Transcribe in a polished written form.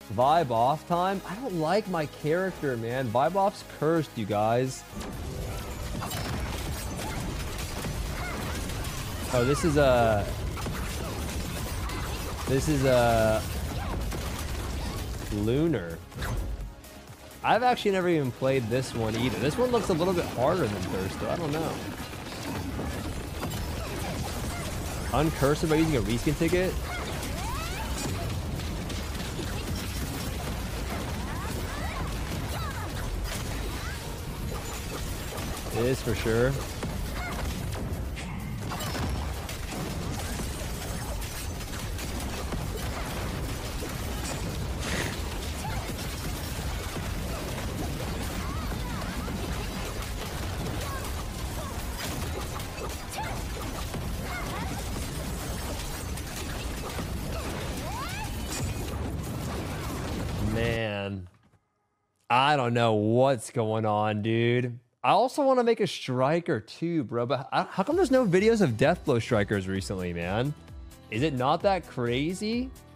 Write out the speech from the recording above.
Vibe off time? I don't like my character, man. Vibe off's cursed, you guys. Oh, this is a Lunar. I've actually never even played this one either. This one looks a little bit harder than Thirst, though. I don't know. Uncursed by using a reskin ticket? It is for sure. Man, I don't know what's going on, dude. I also want to make a striker too, bro, but how come there's no videos of Deathblow strikers recently, man? Is it not that crazy?